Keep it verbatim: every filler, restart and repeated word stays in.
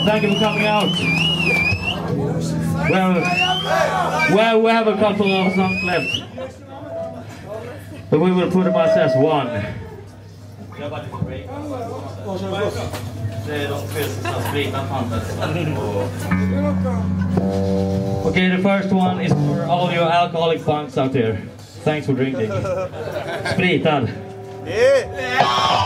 Thank you for coming out. Well, well, we have a couple of songs left, but we will put them as one. Okay, the first one is for all you alcoholic punks out there. Thanks for drinking. Spritad. Yeah.